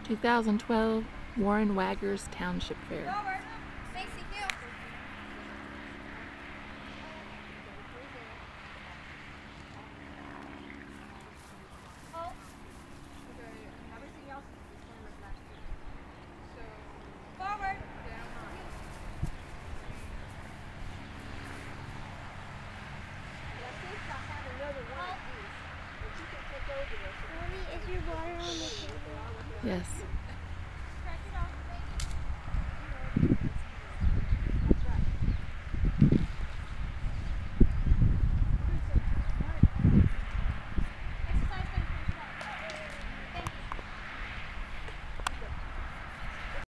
2012 Warren Wagger's Township Fair. Forward. Macy, heel. Halt. Everything else is the same as last year. So, forward. Mommy, is your water on the table? Yes.